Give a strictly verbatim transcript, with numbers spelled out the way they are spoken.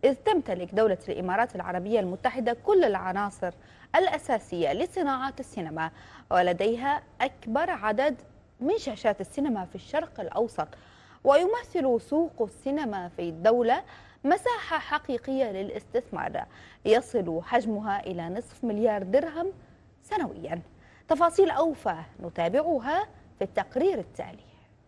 إذ تمتلك دولة الإمارات العربية المتحدة كل العناصر الأساسية لصناعة السينما، ولديها أكبر عدد من شاشات السينما في الشرق الأوسط، ويمثل سوق السينما في الدولة مساحة حقيقية للاستثمار يصل حجمها إلى نصف مليار درهم سنويا. تفاصيل أوفى نتابعها في التقرير التالي.